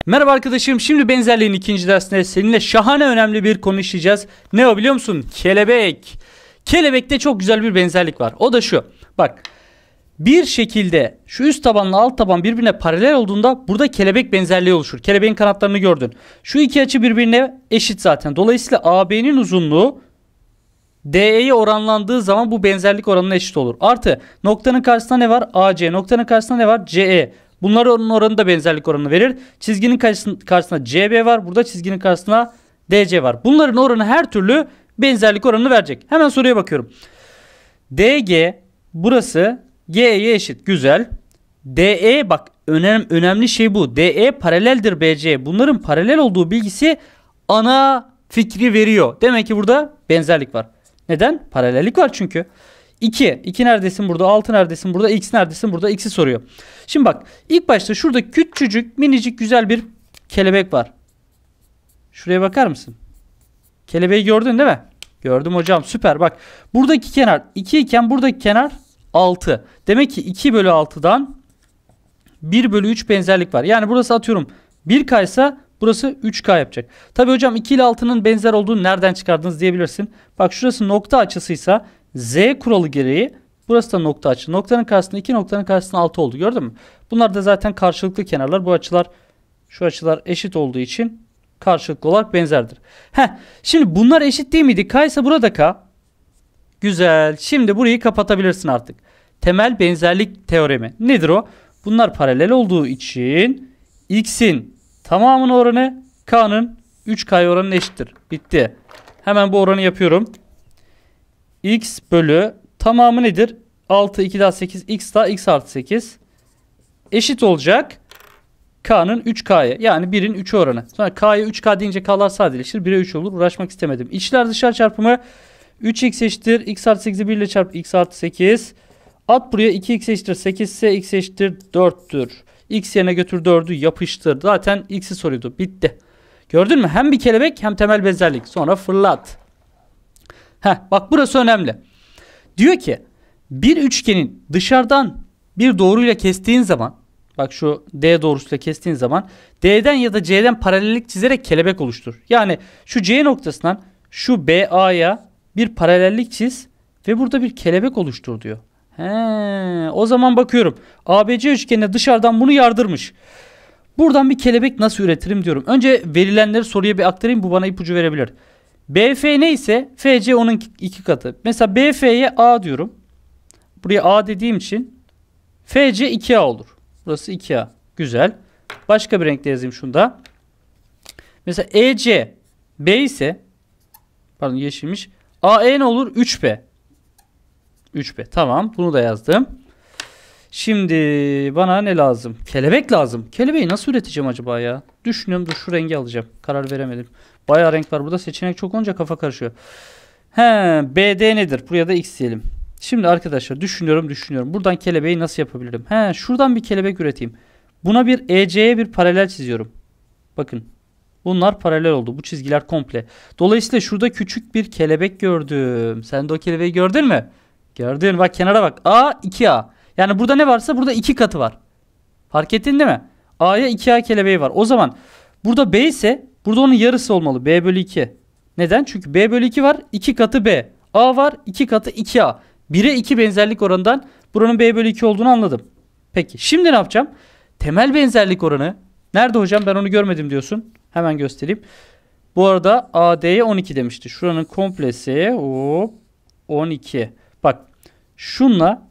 Merhaba arkadaşım. Şimdi benzerliğin ikinci dersinde seninle şahane önemli bir konu işleyeceğiz. Ne o biliyor musun? Kelebek. Kelebekte çok güzel bir benzerlik var. O da şu. Bak. Bir şekilde şu üst tabanla alt taban birbirine paralel olduğunda burada kelebek benzerliği oluşur. Kelebeğin kanatlarını gördün. Şu iki açı birbirine eşit zaten. Dolayısıyla AB'nin uzunluğu DE'ye oranlandığı zaman bu benzerlik oranına eşit olur. Artı noktanın karşısında ne var? AC. Noktanın karşısında ne var? CE. Bunlar onun oranı da benzerlik oranını verir. Çizginin karşısında CB var. Burada çizginin karşısında DC var. Bunların oranı her türlü benzerlik oranını verecek. Hemen soruya bakıyorum. DG burası GE'ye eşit. Güzel. DE bak önemli şey bu. DE paraleldir BC. Bunların paralel olduğu bilgisi ana fikri veriyor. Demek ki burada benzerlik var. Neden? Paralellik var çünkü. 2 neredesin burada? 6 neredesin burada? X neredesin burada? X'i soruyor. Şimdi bak ilk başta şurada küçücük minicik güzel bir kelebek var. Şuraya bakar mısın? Kelebeği gördün değil mi? Gördüm hocam, süper. Bak buradaki kenar 2 iken buradaki kenar 6. Demek ki 2 bölü 6'dan 1 bölü 3 benzerlik var. Yani burası atıyorum 1K ise burası 3K yapacak. Tabi hocam 2 ile 6'nın benzer olduğunu nereden çıkardınız diyebilirsin. Bak şurası nokta açısıysa Z kuralı gereği burası da nokta açı. Noktanın karşısında 2, noktanın karşısında 6 oldu. Gördün mü? Bunlar da zaten karşılıklı kenarlar. Bu açılar, şu açılar eşit olduğu için karşılıklı olarak benzerdir. Şimdi bunlar eşit değil miydi? K ise burada K. Güzel. Şimdi burayı kapatabilirsin artık. Temel benzerlik teoremi. Nedir o? Bunlar paralel olduğu için X'in tamamının oranı K'nın 3K oranına eşittir. Bitti. Hemen bu oranı yapıyorum. X bölü tamamı nedir? 6, 2 daha 8, X daha X artı 8 eşit olacak K'nın 3K'ya. Yani 1'in 3'ü oranı. Sonra K'ya 3K deyince K'lar sadeleşir. 1'e 3 olur. Uğraşmak istemedim. İçler dışlar çarpımı 3X eşittir. X artı 8'i 1 ile çarp. X artı 8. At buraya 2X eşittir 8 ise X eşittir 4'tür. X yerine götür 4'ü yapıştır. Zaten X'i soruyordu. Bitti. Gördün mü? Hem bir kelebek hem temel benzerlik. Sonra fırlat. Bak burası önemli. Diyor ki bir üçgenin dışarıdan bir doğruyla kestiğin zaman, bak şu D doğrusuyla kestiğin zaman D'den ya da C'den paralellik çizerek kelebek oluştur. Yani şu C noktasından şu BA'ya bir paralellik çiz ve burada bir kelebek oluştur diyor. O zaman bakıyorum. ABC üçgenine dışarıdan bunu yardırmış. Buradan bir kelebek nasıl üretirim diyorum. Önce verilenleri soruya bir aktarayım. Bu bana ipucu verebilir. BF neyse FC onun 2 katı. Mesela BF'ye A diyorum. Buraya A dediğim için FC 2A olur. Burası 2A. Güzel. Başka bir renkle yazayım şunda. Mesela EC B ise, pardon yeşilmiş, AE ne olur? 3B. 3B. Tamam. Bunu da yazdım. Şimdi bana ne lazım? Kelebek lazım. Kelebeği nasıl üreteceğim acaba ya? Düşünüyorum. Dur şu rengi alacağım. Karar veremedim. Bayağı renk var. Burada seçenek çok olunca kafa karışıyor. BD nedir? Buraya da X diyelim. Şimdi arkadaşlar düşünüyorum. Buradan kelebeği nasıl yapabilirim? Şuradan bir kelebek üreteyim. Buna bir EC'ye bir paralel çiziyorum. Bakın. Bunlar paralel oldu. Bu çizgiler komple. Dolayısıyla şurada küçük bir kelebek gördüm. Sen de o kelebeği gördün mü? Gördün. Bak kenara bak. A 2A. Yani burada ne varsa burada 2 katı var. Fark ettin değil mi? A'ya 2A kelebeği var. O zaman burada B ise burada onun yarısı olmalı. B bölü 2. Neden? Çünkü B bölü 2 var. 2 katı B. A var. 2 katı 2A. 1'e 2 benzerlik oranından buranın B bölü 2 olduğunu anladım. Peki şimdi ne yapacağım? Temel benzerlik oranı. Nerede hocam? Ben onu görmedim diyorsun. Hemen göstereyim. Bu arada AD'ye 12 demişti. Şuranın komplesi 12. Bak şunla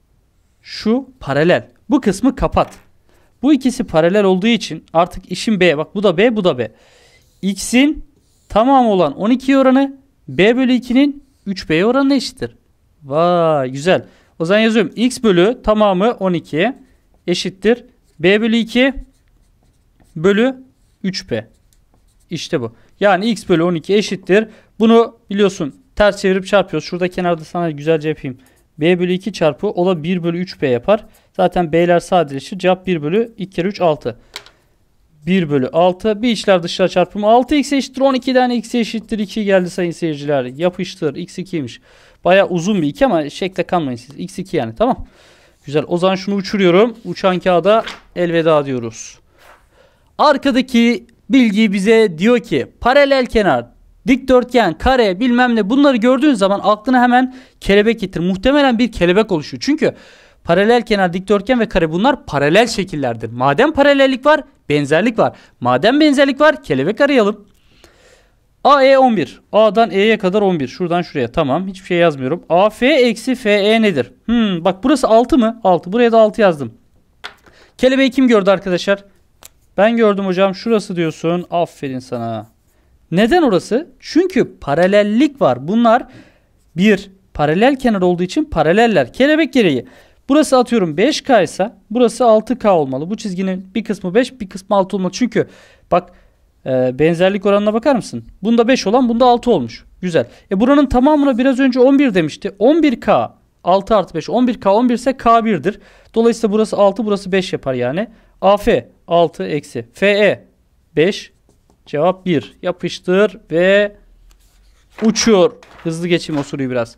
şu paralel. Bu kısmı kapat. Bu ikisi paralel olduğu için artık işim B. Bak bu da B, bu da B. X'in tamamı olan 12 oranı B bölü 2'nin 3B oranına eşittir. Vay güzel. O zaman yazıyorum. X bölü tamamı 12 eşittir. B bölü 2 bölü 3B. İşte bu. Yani X bölü 12 eşittir. Bunu biliyorsun ters çevirip çarpıyoruz. Şurada kenarda sana güzelce yapayım. B bölü 2 çarpı o da 1 bölü 3B yapar. Zaten B'ler sadeleşir. Cevap 1 bölü 2 kere 3 6. 1 bölü 6. Bir içler dışlar çarpımı 6x eşittir 12'den x eşittir 2 geldi sayın seyirciler. Yapıştır. X2'ymiş. Baya uzun bir 2 ama şekle kalmayın siz. X2 yani, tamam. Güzel. O zaman şunu uçuruyorum. Uçan kağıda elveda diyoruz. Arkadaki bilgi bize diyor ki paralel kenar, dikdörtgen, kare bilmem ne bunları gördüğün zaman aklına hemen kelebek getir. Muhtemelen bir kelebek oluşuyor. Çünkü paralel kenar, dikdörtgen ve kare bunlar paralel şekillerdir. Madem paralellik var, benzerlik var. Madem benzerlik var, kelebek arayalım. AE 11. A'dan E'ye kadar 11. Şuradan şuraya. Tamam. Hiçbir şey yazmıyorum. AF eksi FE nedir? Bak burası 6 mı? 6. Buraya da 6 yazdım. Kelebeği kim gördü arkadaşlar? Ben gördüm hocam. Şurası diyorsun. Aferin sana. Neden orası? Çünkü paralellik var. Bunlar bir paralel kenar olduğu için paraleller. Kelebek gereği. Burası atıyorum 5K ise burası 6K olmalı. Bu çizginin bir kısmı 5 bir kısmı 6 olmalı. Çünkü bak benzerlik oranına bakar mısın? Bunda 5 olan bunda 6 olmuş. Güzel. Buranın tamamına biraz önce 11 demişti. 11K 6 artı 5 11K 11 ise K1'dir. Dolayısıyla burası 6 burası 5 yapar yani. AF 6 eksi FE 5 cevap 1. Yapıştır ve uçuyor. Hızlı geçeyim o soruyu biraz.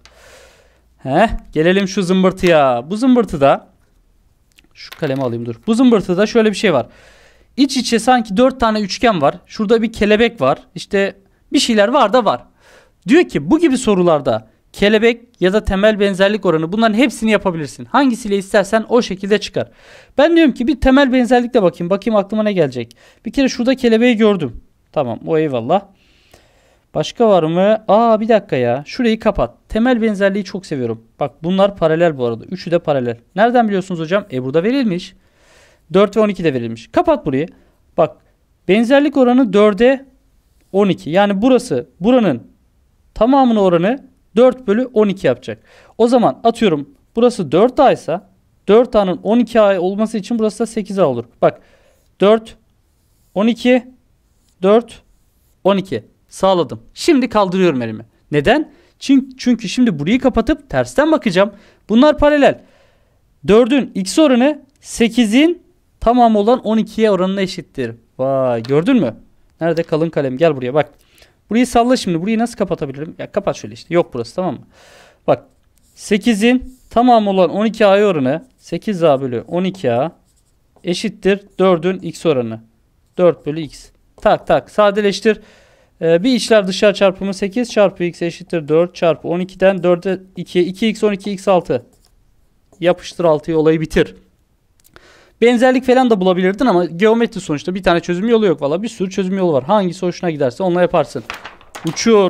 Gelelim şu zımbırtıya. Bu zımbırtıda şu kalemi alayım dur. Bu zımbırtıda şöyle bir şey var. İç içe sanki 4 tane üçgen var. Şurada bir kelebek var. İşte bir şeyler var da var. Diyor ki bu gibi sorularda kelebek ya da temel benzerlik oranı bunların hepsini yapabilirsin. Hangisiyle istersen o şekilde çıkar. Ben diyorum ki bir temel benzerlikle bakayım. Bakayım aklıma ne gelecek. Bir kere şurada kelebeği gördüm. Tamam o eyvallah. Başka var mı? Bir dakika ya. Şurayı kapat. Temel benzerliği çok seviyorum. Bak bunlar paralel bu arada. Üçü de paralel. Nereden biliyorsunuz hocam? Burada verilmiş. 4 ve 12 de verilmiş. Kapat burayı. Bak benzerlik oranı 4'e 12. Yani burası buranın tamamının oranı 4 bölü 12 yapacak. O zaman atıyorum burası 4A ise 4A'nın 12A olması için burası da 8A olur. Bak 4, 12, 4, 12 sağladım. Şimdi kaldırıyorum elimi. Neden? Çünkü şimdi burayı kapatıp tersten bakacağım. Bunlar paralel. 4'ün x oranı 8'in tamamı olan 12'ye oranına eşittir. Vay gördün mü? Nerede kalın kalem? Gel buraya bak. Burayı salla şimdi. Burayı nasıl kapatabilirim? Ya kapat şöyle işte. Yok burası tamam mı? Bak 8'in tamamı olan 12A'ya oranı 8A bölü 12A eşittir 4'ün x oranı. 4 bölü x. Tak sadeleştir. Bir içler dışlar çarpımı 8 çarpı x eşittir 4 çarpı 12'den 4'e 2. 2x 12 x 6. Yapıştır 6'yı olayı bitir. Benzerlik falan da bulabilirdin ama geometri sonuçta bir tane çözüm yolu yok. Valla bir sürü çözüm yolu var. Hangisi hoşuna giderse onunla yaparsın. Uçuyor.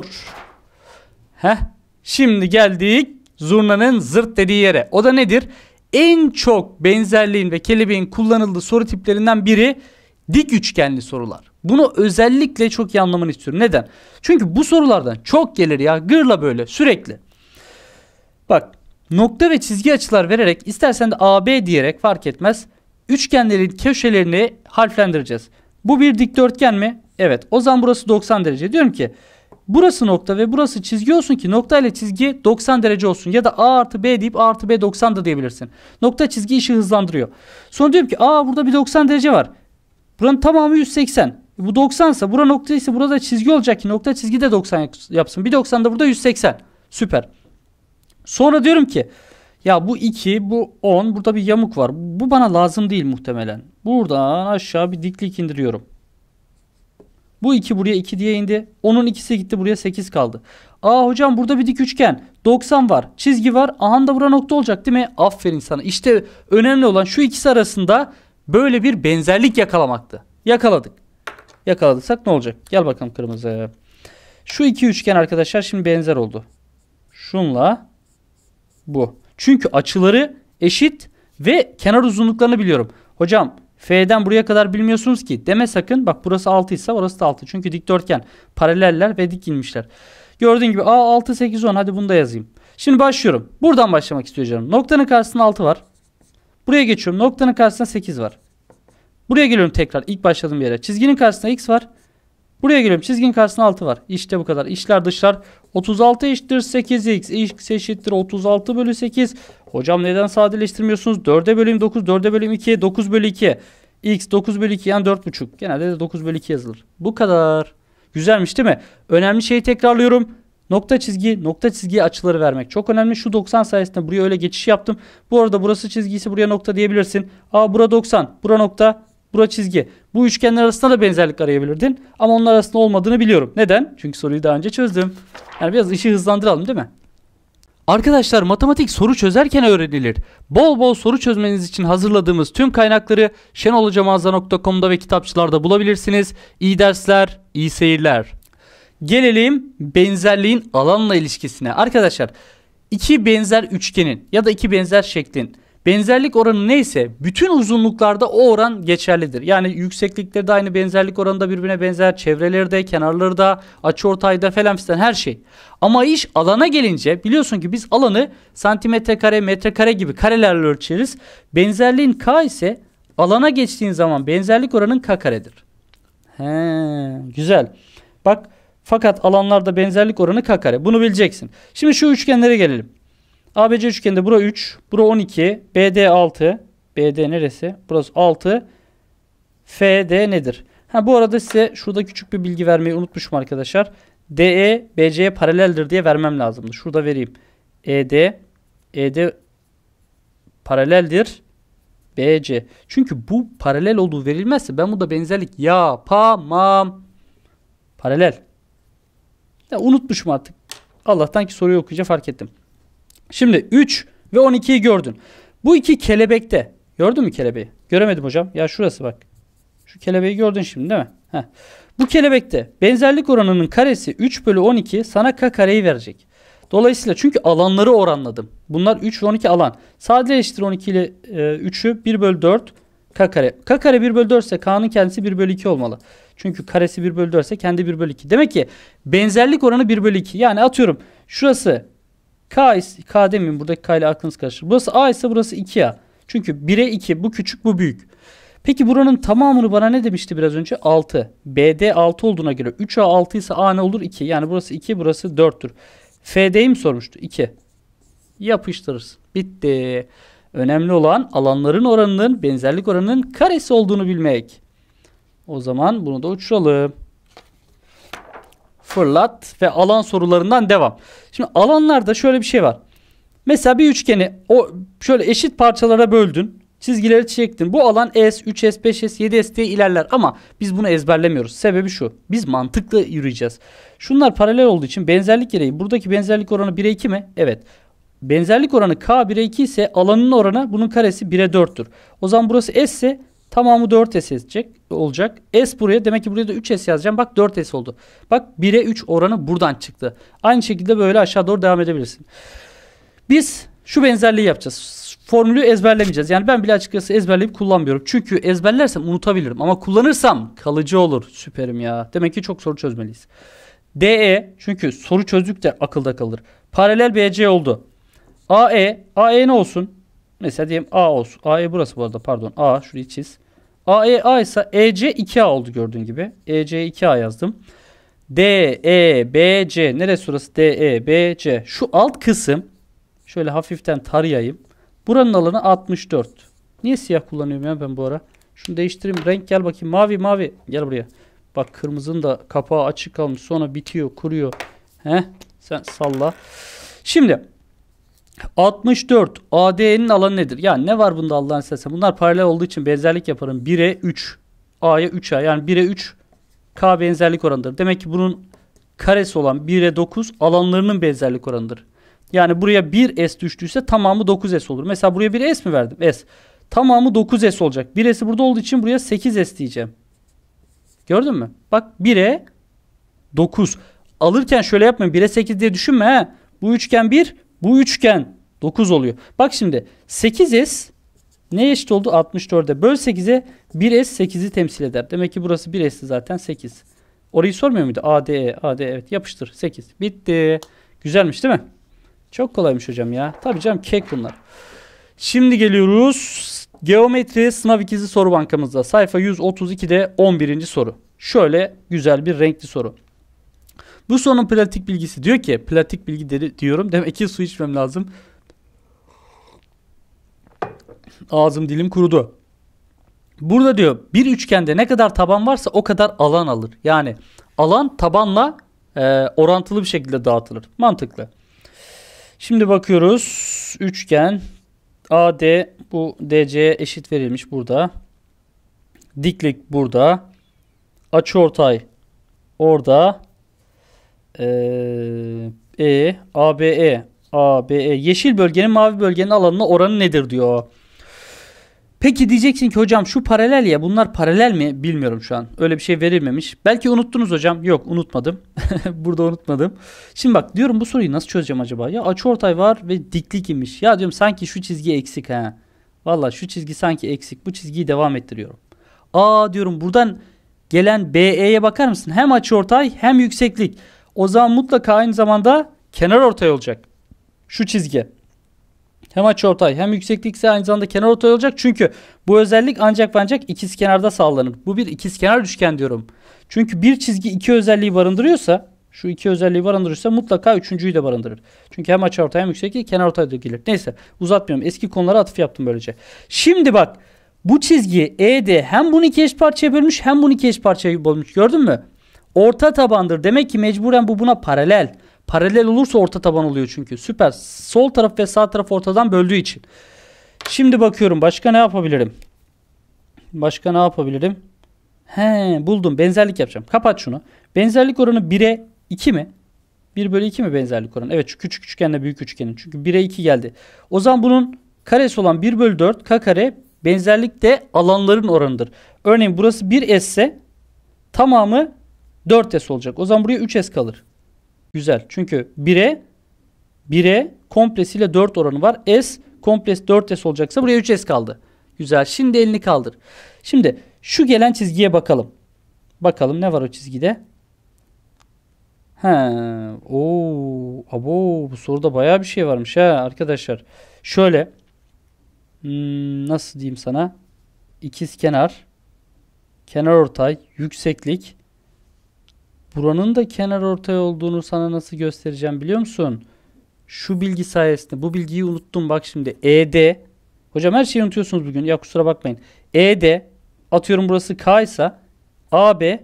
Şimdi geldik zurnanın zırt dediği yere. O da nedir? En çok benzerliğin ve kelebeğin kullanıldığı soru tiplerinden biri dik üçgenli sorular. Bunu özellikle çok iyi anlamanı istiyorum. Neden? Çünkü bu sorulardan çok gelir ya. Gırla böyle sürekli. Bak nokta ve çizgi açılar vererek istersen de AB diyerek fark etmez. Üçgenlerin köşelerini harflendireceğiz. Bu bir dikdörtgen mi? Evet. O zaman burası 90 derece. Diyorum ki burası nokta ve burası çizgi olsun ki nokta ile çizgi 90 derece olsun. Ya da A artı B deyip A artı B 90 da diyebilirsin. Nokta çizgi işi hızlandırıyor. Sonra diyorum ki burada bir 90 derece var. Buranın tamamı 180. Bu 90 ise bura nokta ise burada çizgi olacak ki nokta çizgi de 90 yapsın. Bir 90 da burada 180. Süper. Sonra diyorum ki ya bu 2 bu 10 burada bir yamuk var. Bu bana lazım değil muhtemelen. Buradan aşağı bir diklik indiriyorum. Bu 2 buraya 2 diye indi. Onun ikisi gitti buraya 8 kaldı. Hocam burada bir dik üçgen. 90 var. Çizgi var. Aha da bura nokta olacak değil mi? Aferin sana. İşte önemli olan şu ikisi arasında böyle bir benzerlik yakalamaktı. Yakaladık. Yakaladıysak ne olacak? Gel bakalım kırmızı. Şu iki üçgen arkadaşlar şimdi benzer oldu. Şunla bu. Çünkü açıları eşit ve kenar uzunluklarını biliyorum. Hocam F'den buraya kadar bilmiyorsunuz ki. Deme sakın. Bak burası 6 ise orası da 6. Çünkü dikdörtgen. Paraleller ve dik inmişler. Gördüğün gibi 6, 8, 10. Hadi bunu da yazayım. Şimdi başlıyorum. Buradan başlamak istiyor canım. Noktanın karşısında 6 var. Buraya geçiyorum. Noktanın karşısında 8 var. Buraya geliyorum tekrar. İlk başladığım yere. Çizginin karşısında x var. Buraya geliyorum. Çizginin karşısında 6 var. İşte bu kadar. İçler dışlar. 36 eşittir 8x. X eşittir 36 bölü 8. Hocam neden sadeleştirmiyorsunuz? 4'e böleyim 9. 4'e böleyim 2. 9 bölü 2. X 9 bölü 2 yani 4,5. Genelde de 9 bölü 2 yazılır. Bu kadar. Güzelmiş değil mi? Önemli şeyi tekrarlıyorum. Nokta çizgi, nokta çizgiye açıları vermek çok önemli. Şu 90 sayesinde buraya öyle geçiş yaptım. Bu arada burası çizgisi buraya nokta diyebilirsin. Bura 90, bura nokta, bura çizgi. Bu üçgenler arasında da benzerlik arayabilirdin. Ama onlar arasında olmadığını biliyorum. Neden? Çünkü soruyu daha önce çözdüm. Yani biraz işi hızlandıralım değil mi? Arkadaşlar matematik soru çözerken öğrenilir. Bol bol soru çözmeniz için hazırladığımız tüm kaynakları şenolhocamazda.com'da ve kitapçılarda bulabilirsiniz. İyi dersler, iyi seyirler. Gelelim benzerliğin alanla ilişkisine. Arkadaşlar iki benzer üçgenin ya da iki benzer şeklin benzerlik oranı neyse bütün uzunluklarda o oran geçerlidir. Yani yükseklikleri de aynı benzerlik oranında birbirine benzer, çevreleri de, kenarları da, açıortayda falan filan her şey. Ama iş alana gelince biliyorsun ki biz alanı santimetre kare, metrekare gibi karelerle ölçeriz. Benzerliğin k ise alana geçtiğin zaman benzerlik oranın k karedir. Güzel. Bak fakat alanlarda benzerlik oranı k kare. Bunu bileceksin. Şimdi şu üçgenlere gelelim. ABC üçgeninde bura 3, bura 12, BD 6. BD neresi? Burası 6. FD nedir? Bu arada size şurada küçük bir bilgi vermeyi unutmuşum arkadaşlar. DE BC'ye paraleldir diye vermem lazımdı. Şurada vereyim. ED paraleldir BC. Çünkü bu paralel olduğu verilmezse ben burada benzerlik yapamam. Paralel. Ya unutmuşum artık. Allah'tan ki soruyu okuyunca fark ettim. Şimdi 3 ve 12'yi gördün. Bu iki kelebekte. Gördün mü kelebeği? Göremedim hocam. Ya şurası bak. Şu kelebeği gördün şimdi değil mi? Bu kelebekte benzerlik oranının karesi 3 bölü 12 sana k kareyi verecek. Dolayısıyla çünkü alanları oranladım. Bunlar 3 ve 12 alan. Sadeleştir 12 ile 3'ü 1 bölü 4 k kare. K kare 1 bölü 4 ise k'nın kendisi 1 bölü 2 olmalı. Çünkü karesi 1 bölü 4 ise kendi 1 bölü 2. Demek ki benzerlik oranı 1 bölü 2. Yani atıyorum şurası K demeyeyim, buradaki K ile aklınız karışır. Burası A ise burası 2A. Çünkü 1'e 2, bu küçük bu büyük. Peki buranın tamamını bana ne demişti biraz önce? 6. BD 6 olduğuna göre 3A 6 ise A ne olur? 2. Yani burası 2, burası 4'tür. FD'yi mi sormuştu? 2. Yapıştırırsın. Bitti. Önemli olan alanların oranının benzerlik oranının karesi olduğunu bilmek. O zaman bunu da uçuralım. Fırlat ve alan sorularından devam. Şimdi alanlarda şöyle bir şey var. Mesela bir üçgeni şöyle eşit parçalara böldün. Çizgileri çektin. Bu alan S, 3S, 5S, 7S diye ilerler ama biz bunu ezberlemiyoruz. Sebebi şu. Biz mantıklı yürüyeceğiz. Şunlar paralel olduğu için benzerlik gereği buradaki benzerlik oranı 1'e 2 mi? Evet. Benzerlik oranı K 1'e 2 ise alanın oranı bunun karesi 1'e 4'tür. O zaman burası S ise tamamı 4S olacak. S buraya, demek ki buraya da 3S yazacağım. Bak 4S oldu. Bak 1'e 3 oranı buradan çıktı. Aynı şekilde böyle aşağı doğru devam edebilirsin. Biz şu benzerliği yapacağız. Formülü ezberlemeyeceğiz. Yani ben bile açıkçası ezberleyip kullanmıyorum. Çünkü ezberlersem unutabilirim. Ama kullanırsam kalıcı olur. Süperim ya. Demek ki çok soru çözmeliyiz. DE, çünkü soru çözdükçe akılda kalır. Paralel BC oldu. AE ne olsun? Mesela diyelim A olsun. AE burası bu arada, pardon. A şurayı çiz. A ise EC 2A oldu gördüğün gibi. EC 2A yazdım. DEBC neresi burası? DEBC. Şu alt kısım şöyle hafiften tarayayım. Buranın alanı 64. Niye siyah kullanıyorum ya ben bu ara? Şunu değiştireyim. Renk gel bakayım. Mavi. Gel buraya. Bak kırmızının da kapağı açık kalmış. Sonra bitiyor, kuruyor. Sen salla. Şimdi 64. AD'nin alanı nedir? Yani ne var bunda Allah'ın seversen? Bunlar paralel olduğu için benzerlik yaparım. 1'e 3. A'ya 3A. Yani 1'e 3 K benzerlik oranıdır. Demek ki bunun karesi olan 1'e 9 alanlarının benzerlik oranıdır. Yani buraya 1S düştüyse tamamı 9S olur. Mesela buraya 1S mi verdim? S. Tamamı 9S olacak. 1S'i burada olduğu için buraya 8S diyeceğim. Gördün mü? Bak 1'e 9. Alırken şöyle yapmayın. 1'e 8 diye düşünme. Bu üçgen 1, bu üçgen 9 oluyor. Bak şimdi 8S neye eşit oldu? 64'e. Böl 8'e 1S 8'i temsil eder. Demek ki burası 1S'ti zaten 8. Orayı sormuyor muydu? AD evet, yapıştır 8. Bitti. Güzelmiş değil mi? Çok kolaymış hocam ya. Tabii canım, kek bunlar. Şimdi geliyoruz. Geometri sınav ikizi soru bankamızda. Sayfa 132'de 11. soru. Şöyle güzel bir renkli soru. Bu sorunun pratik bilgisi diyor ki, pratik bilgi diyorum. Demek ki su içmem lazım. Ağzım dilim kurudu. Burada diyor bir üçgende ne kadar taban varsa o kadar alan alır. Yani alan tabanla orantılı bir şekilde dağıtılır. Mantıklı. Şimdi bakıyoruz. Üçgen AD bu DC'ye eşit verilmiş burada. Diklik burada. Açıortay orada. ABE. Yeşil bölgenin mavi bölgenin alanına oranı nedir diyor. Peki diyeceksin ki hocam şu paralel ya, bunlar paralel mi? Bilmiyorum şu an. Öyle bir şey verilmemiş. Belki unuttunuz hocam. Yok, unutmadım. Burada unutmadım. Şimdi bak diyorum, bu soruyu nasıl çözeceğim acaba? Ya açıortay var ve diklik imiş. Ya diyorum sanki şu çizgi eksik ha. Valla şu çizgi sanki eksik. Bu çizgiyi devam ettiriyorum. Diyorum buradan gelen BE'ye bakar mısın? Hem açıortay hem yükseklik. O zaman mutlaka aynı zamanda kenarortay olacak. Şu çizgi. Hem açıortay hem yükseklikse aynı zamanda kenarortay olacak. Çünkü bu özellik ancak ve ancak ikizkenarda sağlanır. Bu bir ikizkenar üçgen diyorum. Çünkü bir çizgi iki özelliği barındırıyorsa, şu iki özelliği barındırırsa mutlaka üçüncüyü de barındırır. Çünkü hem açıortay hem yükseklik kenarortay da gelir. Neyse, uzatmıyorum. Eski konulara atıf yaptım böylece. Şimdi bak, bu çizgi ED hem bunu iki eş parçaya bölmüş hem bunu iki eş parçaya bölmüş. Gördün mü? Orta tabandır. Demek ki mecburen bu buna paralel. Paralel olursa orta taban oluyor çünkü. Süper. Sol taraf ve sağ taraf ortadan böldüğü için. Şimdi bakıyorum başka ne yapabilirim? Buldum. Benzerlik yapacağım. Kapat şunu. Benzerlik oranı 1'e 2 mi? 1 bölü 2 mi benzerlik oranı? Evet, şu küçük üçgenle büyük üçgenin. Çünkü 1'e 2 geldi. O zaman bunun karesi olan 1 bölü 4 k kare benzerlik de alanların oranıdır. Örneğin burası 1s ise tamamı 4s olacak. O zaman buraya 3s kalır. Güzel. Çünkü 1'e komplesiyle 4 oranı var. S komplesi 4S olacaksa buraya 3S kaldı. Güzel. Şimdi elini kaldır. Şimdi şu gelen çizgiye bakalım. Bakalım ne var o çizgide? Bu soruda bayağı bir şey varmış ha arkadaşlar. Şöyle nasıl diyeyim sana? İkizkenar, kenarortay, yükseklik. Buranın da kenarortay olduğunu sana nasıl göstereceğim biliyor musun? Şu bilgi sayesinde. Bu bilgiyi unuttum bak şimdi. ED. Hocam her şeyi unutuyorsunuz bugün. Ya kusura bakmayın. ED. Atıyorum burası K ise AB.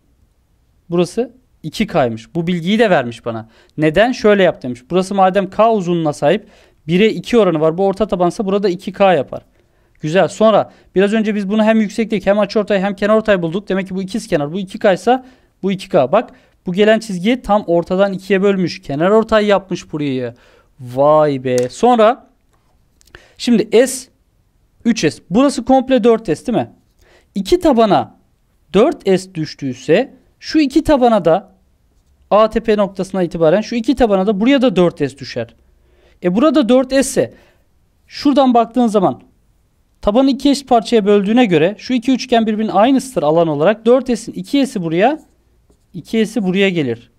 Burası 2K'ymış. Bu bilgiyi de vermiş bana. Neden? Şöyle yap demiş. Burası madem K uzunluğuna sahip 1'e 2 oranı var. Bu orta tabansa burada 2K yapar. Güzel. Sonra biraz önce biz bunu hem yükseklik hem açıortay hem kenarortay bulduk. Demek ki bu ikizkenar. Bu 2K ise bu 2K. Bak bu gelen çizgiyi tam ortadan ikiye bölmüş. Kenarortay yapmış burayı. Vay be. Sonra şimdi S 3S. Burası komple 4S değil mi? İki tabana 4S düştüyse şu iki tabana da ATP noktasına itibaren şu iki tabana da buraya da 4S düşer. Burada 4S ise şuradan baktığın zaman tabanı iki eşit parçaya böldüğüne göre şu iki üçgen birbirinin aynısıdır alan olarak. 4S'in 2S'i buraya 2S'i buraya gelir.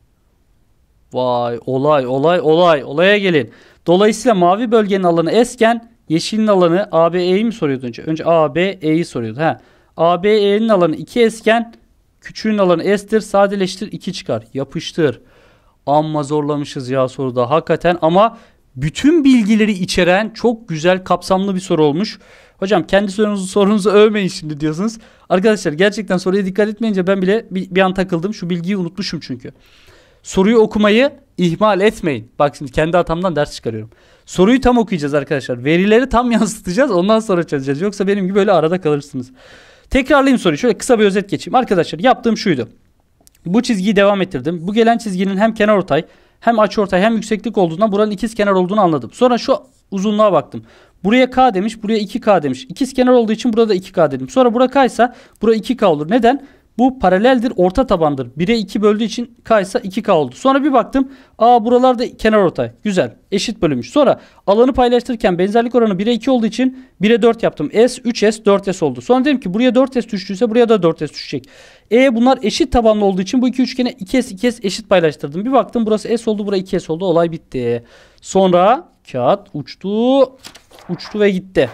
Vay olaya gelin. Dolayısıyla mavi bölgenin alanı S'ken yeşilin alanı ABE'yi mi soruyordu önce? Önce ABE'yi soruyordu. ABE'nin alanı 2S'ken küçüğün alanı S'tir. Sadeleştir 2 çıkar. Yapıştır. Amma zorlamışız ya soruda. Hakikaten ama bütün bilgileri içeren çok güzel kapsamlı bir soru olmuş. Hocam kendi sorunuzu övmeyin şimdi diyorsunuz. Arkadaşlar gerçekten soruya dikkat etmeyince ben bile bir an takıldım. Şu bilgiyi unutmuşum çünkü. Soruyu okumayı ihmal etmeyin. Bak şimdi kendi hatamdan ders çıkarıyorum. Soruyu tam okuyacağız arkadaşlar. Verileri tam yansıtacağız. Ondan sonra çözeceğiz. Yoksa benim gibi böyle arada kalırsınız. Tekrarlayayım soruyu. Şöyle kısa bir özet geçeyim. Arkadaşlar yaptığım şuydu. Bu çizgiyi devam ettirdim. Bu gelen çizginin hem kenarortay hem açıortay hem yükseklik olduğundan buranın ikizkenar olduğunu anladım. Sonra şu uzunluğa baktım. Buraya K demiş, buraya 2K demiş. İkizkenar olduğu için burada 2K dedim. Sonra bura K ise bura 2K olur. Neden? Bu paraleldir, orta tabandır. 1'e 2 böldüğü için K ise 2K oldu. Sonra bir baktım. Buralarda kenarortay. Güzel. Eşit bölünmüş. Sonra alanı paylaştırırken benzerlik oranı 1'e 2 olduğu için 1'e 4 yaptım. S, 3S, 4S oldu. Sonra dedim ki buraya 4S düştüyse buraya da 4S düşecek. Bunlar eşit tabanlı olduğu için bu iki üçgene 2S, 2S eşit paylaştırdım. Bir baktım burası S oldu, burası 2S oldu. Olay bitti. Sonra kağıt uçtu ve gitti.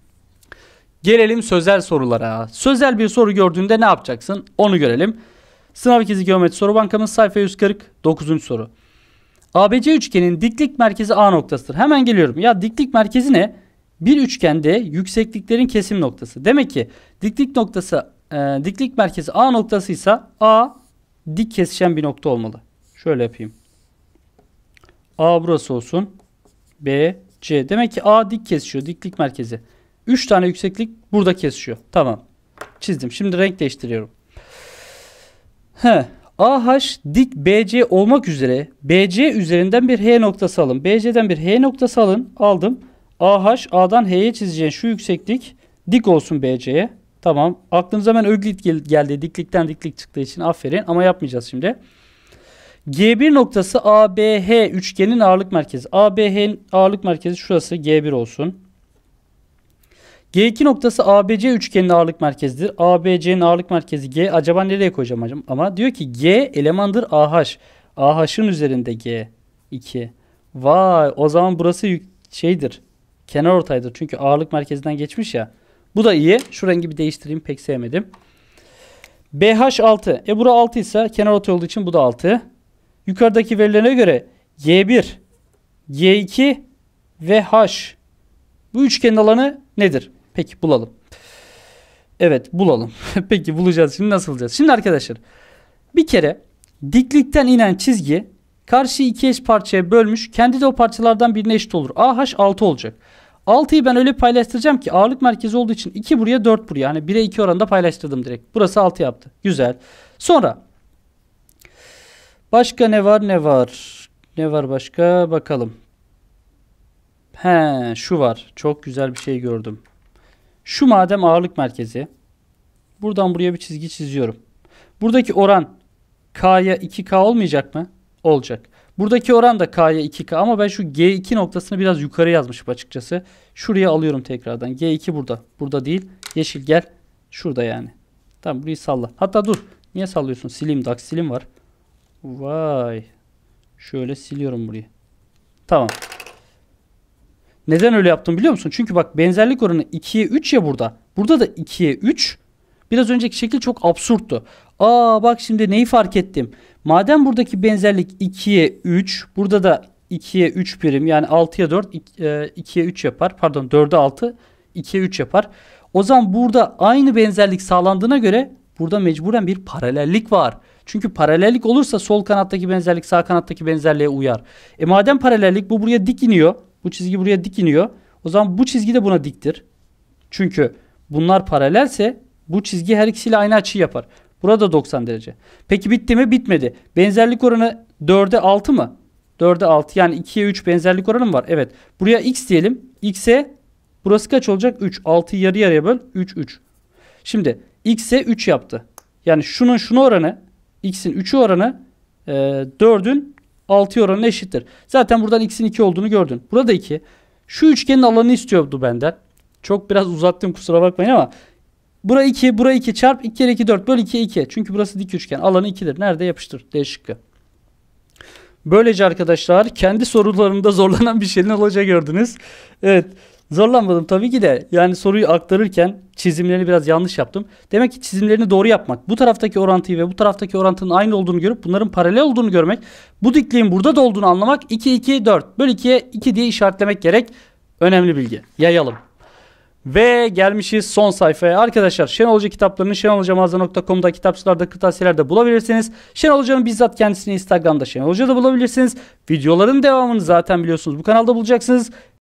Gelelim sözel sorulara. Sözel bir soru gördüğünde ne yapacaksın? Onu görelim. Sınav ikizi geometri soru bankamız sayfa 149. soru. ABC üçgenin diklik merkezi A noktasıdır. Hemen geliyorum. Ya diklik merkezi ne? Bir üçgende yüksekliklerin kesim noktası. Demek ki diklik merkezi A noktasıysa A dik kesişen bir nokta olmalı. Şöyle yapayım. A burası olsun. B, C. Demek ki A dik kesişiyor. Diklik merkezi. 3 tane yükseklik burada kesişiyor. Tamam. Çizdim. Şimdi renk değiştiriyorum. AH dik BC olmak üzere BC üzerinden bir H noktası alın. BC'den bir H noktası alın. Aldım. AH A'dan H'ye çizeceğin şu yükseklik dik olsun BC'ye. Tamam. Aklınıza hemen Öklit geldi. Diklikten diklik çıktığı için aferin. Ama yapmayacağız şimdi. G1 noktası ABH üçgenin ağırlık merkezi. ABH'nin ağırlık merkezi şurası. G1 olsun. G2 noktası ABC üçgenin ağırlık merkezidir. ABC'nin ağırlık merkezi G. Acaba nereye koyacağım ama? Diyor ki G elemandır AH. AH'ın üzerinde G2. Vay, o zaman burası şeydir. Kenarortaydır. Çünkü ağırlık merkezinden geçmiş ya. Bu da iyi. Şu rengi bir değiştireyim. Pek sevmedim. BH 6. Bura 6 ise kenarortay olduğu için bu da 6. Yukarıdaki verilere göre G1, G2 ve H. Bu üçgenin alanı nedir? Peki bulalım. Evet bulalım. Peki bulacağız. Şimdi nasıl bulacağız? Şimdi arkadaşlar bir kere diklikten inen çizgi karşıyı iki eş parçaya bölmüş. Kendi de o parçalardan birine eşit olur. AH 6 olacak. 6'yı ben öyle paylaştıracağım ki ağırlık merkezi olduğu için 2 buraya 4 buraya. Hani 1'e 2 oranında paylaştırdım direkt. Burası 6 yaptı. Güzel. Sonra başka ne var ne var? Ne var başka? Bakalım. Şu var. Çok güzel bir şey gördüm. Şu madem ağırlık merkezi. Buradan buraya bir çizgi çiziyorum. Buradaki oran K'ya 2K olmayacak mı? Olacak. Buradaki oran da K'ya 2K ama ben şu G2 noktasını biraz yukarı yazmışım açıkçası. Şuraya alıyorum tekrardan. G2 burada. Burada değil. Yeşil gel. Şurada yani. Tamam burayı salla. Hatta dur. Niye sallıyorsun? Sileyim. Daksilim var. Vay. Şöyle siliyorum burayı. Tamam. Neden öyle yaptım biliyor musun? Çünkü bak benzerlik oranı 2'ye 3 ya burada. Burada da 2'ye 3. Biraz önceki şekil çok absürttü. Bak şimdi neyi fark ettim. Madem buradaki benzerlik 2'ye 3. Burada da 2'ye 3 birim. Yani 6'ya 4 2'ye 3 yapar. Pardon 4'e 6 2'ye 3 yapar. O zaman burada aynı benzerlik sağlandığına göre burada mecburen bir paralellik var. Çünkü paralellik olursa sol kanattaki benzerlik sağ kanattaki benzerliğe uyar. Madem paralellik bu buraya dik iniyor. Bu çizgi buraya dik iniyor. O zaman bu çizgi de buna diktir. Çünkü bunlar paralelse bu çizgi her ikisiyle aynı açıyı yapar. Burada 90 derece. Peki bitti mi? Bitmedi. Benzerlik oranı 4'e 6 mı? 4'e 6 yani 2'ye 3 benzerlik oranı mı var? Evet. Buraya x diyelim. X'e burası kaç olacak? 3. 6'yı yarı yarıya böl. 3 3. Şimdi x'e 3 yaptı. Yani şunun oranı x'in 3'ü oranı 4'ün 6'ya oranına eşittir. Zaten buradan x'in 2 olduğunu gördün. Burada 2. Şu üçgenin alanını istiyordu benden. Çok biraz uzattım kusura bakmayın ama bura 2, bura 2 çarp 2 kere 2 4 böl 2'ye 2. Çünkü burası dik üçgen. Alanı 2'dir. Nerede? Yapıştır. D şıkkı. Böylece arkadaşlar kendi sorularında zorlanan bir şeyin olacağı gördünüz. Evet. Zorlanmadım tabii ki de. Yani soruyu aktarırken çizimlerini biraz yanlış yaptım. Demek ki çizimlerini doğru yapmak. Bu taraftaki orantıyı ve bu taraftaki orantının aynı olduğunu görüp bunların paralel olduğunu görmek. Bu dikliğin burada da olduğunu anlamak. 2 2 4 böl 2'ye 2 diye işaretlemek gerek. Önemli bilgi. Yayalım. Ve gelmişiz son sayfaya. Arkadaşlar Şenol Hoca kitaplarını şenolhocamazda.com'da kitapçılarda kırtasiyelerde bulabilirsiniz. Şenol Hoca'nın bizzat kendisini Instagram'da Şenol Hoca'da bulabilirsiniz. Videoların devamını zaten biliyorsunuz bu kanalda bulacaksınız.